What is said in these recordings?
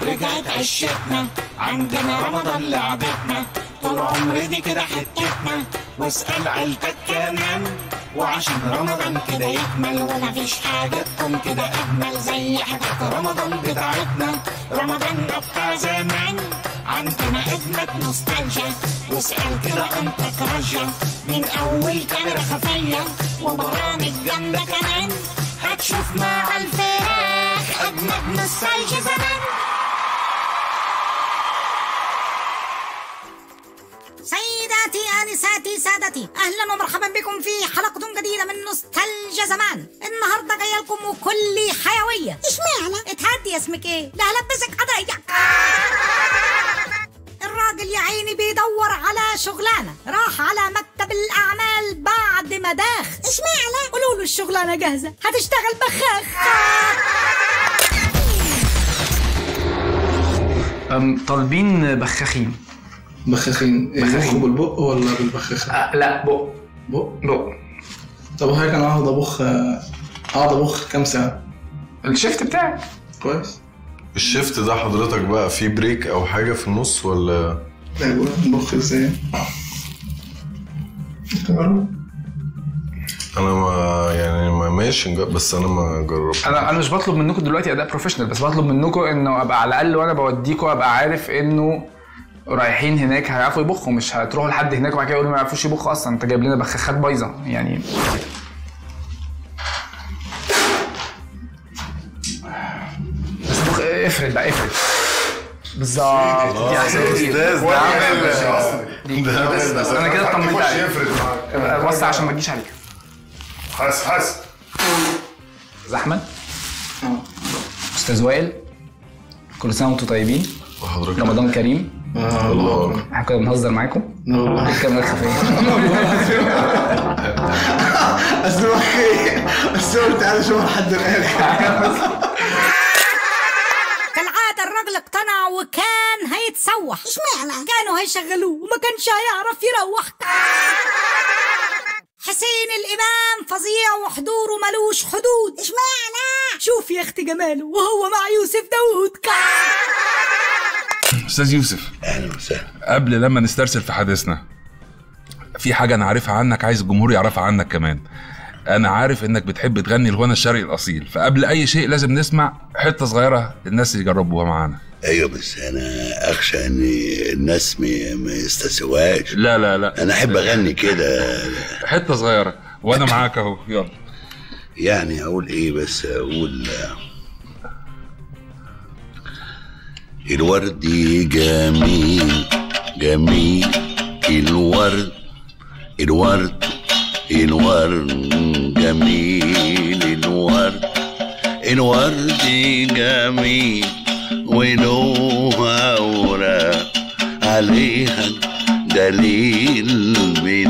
رجعت عشتنا، عندنا رمضان لعبتنا، طول عمري دي كده حتتنا، واسأل عيلتك كمان، وعشان رمضان كده يكمل، ومفيش حاجة تكون كده أجمل زي حاجات رمضان بتاعتنا. رمضان بتاع زمان عندنا أجمد نوستالجيا، واسأل كده أنت كرجة، من أول كاميرا خفية وبرامج جامدة كمان، هتشوف مع الفراخ أجمد نوستالجيا زمان. سيداتي آنساتي سادتي، أهلا ومرحبا بكم في حلقة جديدة من نوستالجيا زمان. النهاردة جاية لكم وكل حيوية. اشمعنى؟ اتهدي، اسمك ايه؟ لا هلبسك قضية. الراجل يا عيني بيدور على شغلانة، راح على مكتب الأعمال بعد ما داخ. اشمعنى؟ قولوا له الشغلانة جاهزة، هتشتغل بخاخ. طالبين بخاخين. بخاخين يبخوا بالبق ولا بالبخاخة؟ لا بق. بق. طب هيك انا اقعد ابخ كام ساعة؟ الشيفت بتاعك كويس. الشيفت ده حضرتك بقى في بريك او حاجة في النص ولا؟ لا يقول نبخ ازاي؟ انا ما ماشي، بس انا ما جربت. انا مش بطلب منكم دلوقتي اداء بروفيشنال، بس بطلب منكم انه ابقى على الاقل وانا بوديكم ابقى عارف انه رايحين هناك هيعرفوا يبخوا، مش هتروحوا لحد هناك وبعد كده يقولوا ما يعرفوش يبخوا اصلا. انت جايب لنا بخاخات بايظه يعني. بس افرد بقى، افرد بالظبط. دي احسن كتير. ده انا كده اطمنت عليك. وسع عشان ما تجيش عليك. حس استاذ احمد، استاذ وائل، كل سنه وانتم طيبين، وحضرتك رمضان كريم. الله احنا كنا بنهزر معاكم. والله الكاميرا الخفيه. السؤال تعالى شوف لحد الآن. كالعادة الراجل اقتنع وكان هيتسوح. اشمعنى؟ كانوا هيشغلوه وما كانش هيعرف يروح. حسين الإمام فظيع وحضوره ملوش حدود. اشمعنى؟ شوف يا اختي جماله وهو مع يوسف داوود. أستاذ يوسف، أهلا وسهلا. قبل لما نسترسل في حديثنا، في حاجة أنا عارفها عنك عايز الجمهور يعرفها عنك كمان. أنا عارف إنك بتحب تغني الغنى الشرقي الأصيل، فقبل أي شيء لازم نسمع حتة صغيرة الناس يجربوها معانا. أيوة بس أنا أخشى إن الناس ما يستسواش. لا لا لا، أنا أحب أغني كده حتة صغيرة وأنا معاك أهو. يلا. يعني أقول إيه؟ بس أقول الورد جميل جميل، الورد الورد الورد جميل، الورد الورد جميل، وله أوراق عليها دليل من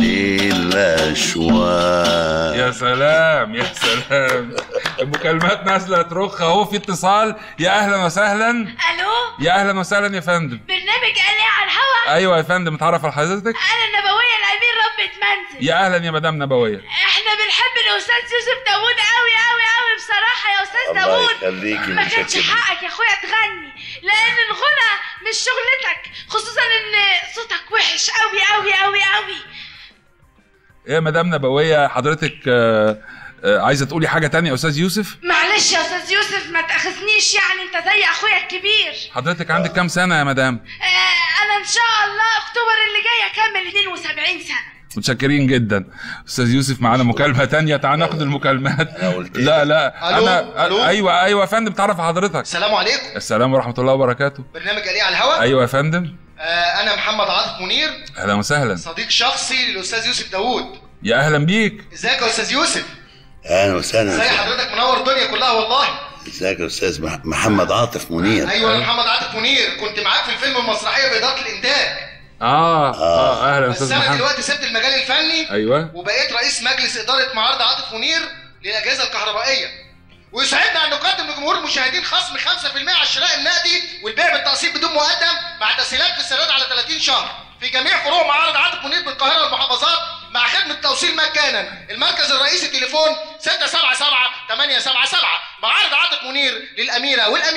الأشواق. يا سلام يا سلام، المكالمات نازله ترخ اهو. في اتصال. يا اهلا وسهلا. الو، يا اهلا وسهلا يا فندم. برنامج قال ايه على الهوا؟ ايوه يا فندم، اتعرف على حضرتك. انا النبويه الامير ربة منزل. يا اهلا يا مدام نبويه. احنا بنحب الاستاذ يوسف داوود قوي قوي قوي بصراحه يا استاذ الله داوود. يخليكي، ما كانش متشكر. حقك يا اخويا تغني، لان الغنى مش شغلتك، خصوصا ان صوتك وحش قوي قوي قوي قوي. ايه يا مدام نبويه، حضرتك عايزه تقولي حاجه تانية يا استاذ يوسف؟ معلش يا استاذ يوسف ما تاخذنيش، يعني انت زي اخويا الكبير. حضرتك عندك كام سنه يا مدام؟ انا ان شاء الله اكتوبر اللي جاي اكمل 72 سنه. متشكرين جدا. استاذ يوسف معانا مكالمه تانية، تعال ناخد المكالمات. لا لا ألو؟ ايوه يا فندم، تعرف حضرتك. السلام عليكم. السلام ورحمه الله وبركاته. برنامج قال ايه على الهوا؟ ايوه يا فندم. انا محمد عاطف منير، اهلا وسهلا. صديق شخصي للاستاذ يوسف داوود. يا اهلا بيك. ازيك يا استاذ يوسف؟ أهلا وسهلا. ازي حضرتك؟ منور الدنيا كلها والله. ازيك يا أستاذ محمد عاطف منير؟ ايوه انا محمد عاطف منير، كنت معاك في الفيلم المسرحيه باداره الانتاج. اهلا بس استاذ انا محمد. دلوقتي سبت المجال الفني. ايوه. وبقيت رئيس مجلس اداره معارض عاطف منير للاجهزه الكهربائيه. ويسعدنا ان نقدم لجمهور المشاهدين خصم 5% على الشراء النقدي والبيع بالتقسيط بدون مقدم، مع تسهيلات في السداد على 30 شهر في جميع فروع معارض عاطف منير بالقاهره والمحافظات، مع خدمه توصيل مجانا. المركز الرئيسي تليفون 677 877. معارض عاطف منير للاميره والامير.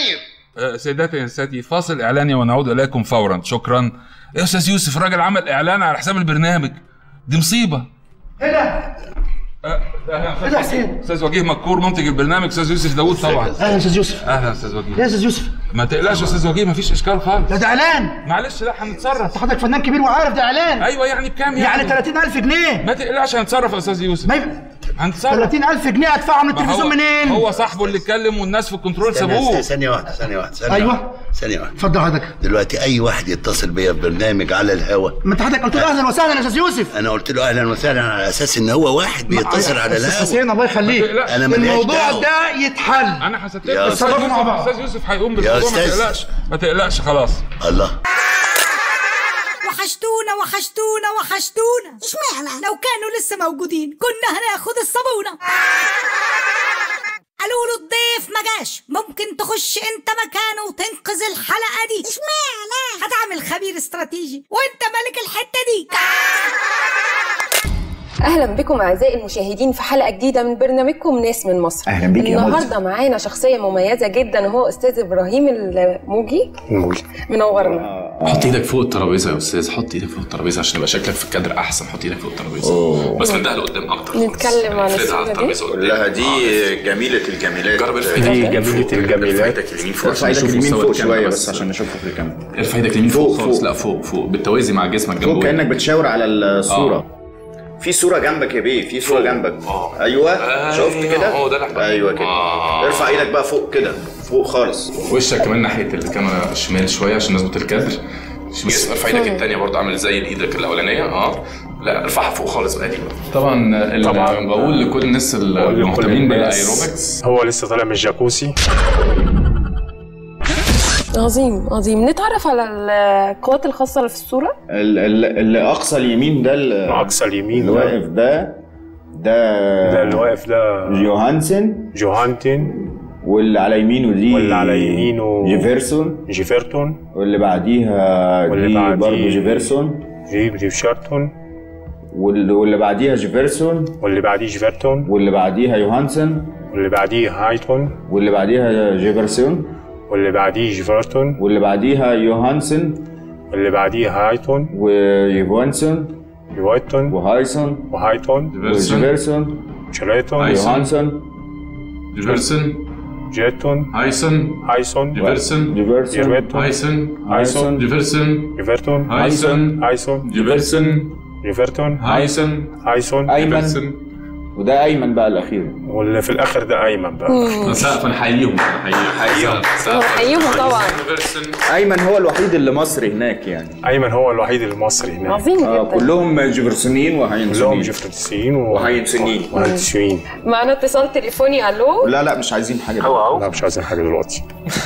سيداتي يا سادتي، فاصل اعلاني ونعود اليكم فورا. شكرا. يا استاذ يوسف، الراجل عمل اعلان على حساب البرنامج، دي مصيبه. ايه ده؟ ايه ده حسين؟ استاذ وجيه مكور منتج البرنامج، استاذ يوسف داوود طبعا. اهلا استاذ يوسف. اهلا استاذ وجيه. يا استاذ يوسف ما تقلقش يا استاذ وجيه، مفيش اشكال خالص. ده اعلان. معلش لا هنتصرف. انت حضرتك فنان كبير وعارف ده اعلان. ايوه يعني بكام يعني 30,000 جنيه. ما تقلقش هنتصرف يا استاذ يوسف. هنتصرف. 30,000 جنيه ادفعهم من التلفزيون منين؟ هو صاحبه اللي اتكلم والناس في الكنترول سابوه. ثانية واحدة. ايوه ثانية واحدة. اتفضل حضرتك. دلوقتي أي واحد يتصل بيا ببرنامج على الهوا، ما انت حضرتك قلت له اهلا وسهلا يا استاذ يوسف. أنا قلت له أهلا وسهلا على أساس إن هو واحد بيتصل على الهوا. استاذ حسين الله يخليك، أنا ماليش الموضوع دعوة. ده يتحل. انا حسبت يا لك أستاذ مع بعض. استاذ يوسف هيقوم بالموضوع، ما تقلقش ما تقلقش خلاص. الله. وحشتونا. اشمعنى؟ لو كانوا لسه موجودين كنا هناخد الصابونة. قالوا له الضيف ما جاش، ممكن تخش انت مكانه وتنقذ الحلقة دي. اشمعنى؟ هتعمل خبير استراتيجي وانت ملك الحتة دي. اهلا بكم اعزائي المشاهدين في حلقه جديده من برنامجكم ناس من مصر. اهلا بيك يا النهارده معانا شخصيه مميزه جدا وهو استاذ ابراهيم الموجي. منورنا. حط ايدك فوق الترابيزه يا استاذ، حط ايدك فوق الترابيزه عشان يبقى شكلك في الكادر احسن. حط ايدك فوق الترابيزه بس من ده لقدام اكتر. نتكلم عن الصوره دي. لا دي جميله الجميلات. جرب دي جميله الجميلات. ارفع ايدك اليمين فوق عشان نشوف مستوى شويه بس عشان نشوفه في الكاميرا. ارفع ايدك اليمين فوق خالص. لا فوق بالتوازي مع جسمك جنبه، فوق كانك بتشاور على الصوره. في صورة جنبك يا بيه، في صورة جنبك. ايوه شفت كده؟ ده اللي ايوه كده. ارفع ايدك بقى فوق كده، فوق خالص. وشك كمان ناحية الكاميرا الشمال شوية عشان نظبط الكادر. ارفع ايدك الثانية برضه عامل زي ايدك الأولانية. لا ارفعها فوق خالص بقى دي. طبعا بقول لكل الناس المهتمين بالايروبكس، هو لسه طالع من الجاكوسي. عظيم. نتعرف على القوات الخاصة اللي في الصورة. اللي أقصى اليمين ده، أقصى اليمين اللي واقف ده اللي واقف ده جوهانتن. واللي على يمينه دي جيفرتون. واللي بعديها دي برضه جيفرسون. واللي بعديها جيفرسون. واللي بعديه جيفرتون. واللي بعديها يوهانسن. واللي بعديه هايتون. واللي بعديها جيفرسون. واللي بعديه جيفرتون. واللي بعديها يوهانسن. واللي بعديه هايتون. ويوهانسن. وهايتون. وجيفرسون. يوهانسن. جيتون. هايسون. جيفرسون. أيمن. وده أيمن بقى الأخير، واللي في الآخر ده أيمن بقى. سقف نحييهم طبعا. أيمن هو الوحيد اللي مصري هناك يعني. أيمن هو الوحيد المصري هناك. عظيم جدا. كلهم جيفرسونيين وهينسونيين. معنا اتصال تليفوني. ألو. لا مش عايزين حاجة. لا مش عايزين حاجة دلوقتي.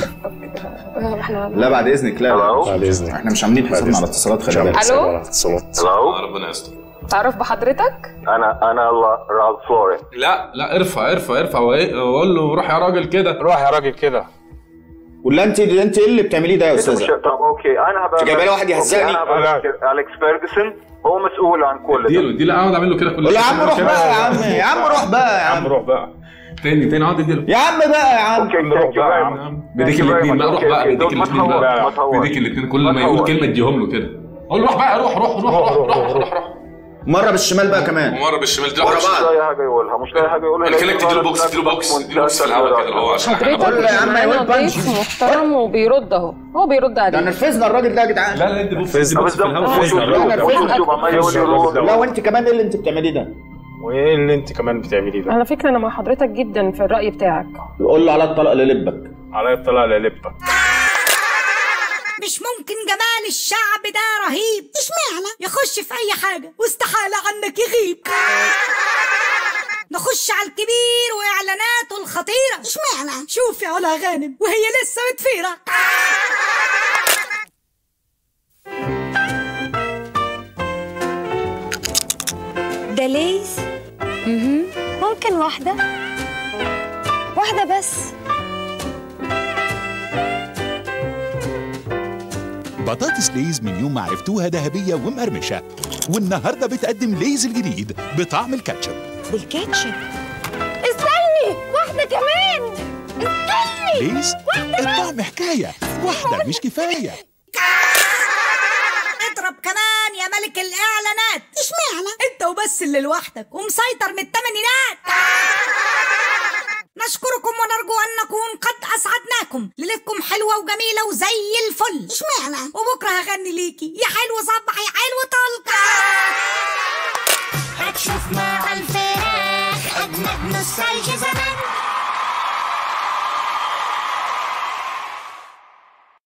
لا بعد إذنك. بعد إذنك. احنا مش عاملين حسابنا على اتصالات. خلي بالك. ألو. ربنا يستر. تعرف بحضرتك؟ انا رالف لورين. لا ارفع وقول له روح يا راجل كده. ولا انت ايه اللي بتعمليه ده يا استاذه؟ طب اوكي انا هبقى جايبه لي واحد يهزقني. اليكس فيرجسون هو مسؤول عن كل ده. دي لا اقعد اعمل له كده كل يا عم روح بقى يا عم روح بقى تاني اقعد اديله يا عم بقى يا عم. بديك الاثنين بقى. روح بقى بديك الاثنين كل ما يقول كلمه اديهم له كده. قول روح بقى. روح مره بالشمال بقى كمان. ومره بالشمال دي مش لاقي حاجه يقولها. انا خليك تديله بوكس في الهواء كده هو عشان حضرتك يا عم هيقول بنش محترم وبيرد اهو. هو بيرد عليه. ده نرفزنا الراجل ده يا جدعان. لا ادي بوكس في الهواء. لا وانت كمان ايه اللي انت بتعمليه ده؟ وايه اللي انت كمان بتعمليه ده؟ على فكره انا مع حضرتك جدا في الراي بتاعك. قول له على الطلاق للبك. مش ممكن جمال الشعب ده رهيب. اشمعنى؟ يخش في اي حاجة واستحالة عنك يغيب. نخش على الكبير واعلاناته الخطيرة. اشمعنى؟ شوف يا علا غانم وهي لسه متفيرة. ده ليز. ممكن واحدة بس. بطاطس ليز من يوم ما عرفتوها ذهبية ومقرمشة، والنهاردة بتقدم ليز الجديد بطعم الكاتشب. بالكاتشب؟ استني واحدة كمان. ليز الطعم حكاية، واحدة مش كفاية. اضرب كمان يا ملك الاعلانات. اشمعنى انت وبس اللي لوحدك ومسيطر من الثمانينات؟ نشكركم ونرجو ان نكون قد اسعدناكم. ليلتكم حلوه وجميله وزي الفل. اشمعنى؟ وبكره هغني ليكي يا حلو صبح يا حلو طلقه. هتشوف مع الفراخ اجمد نوستالجيا زمان.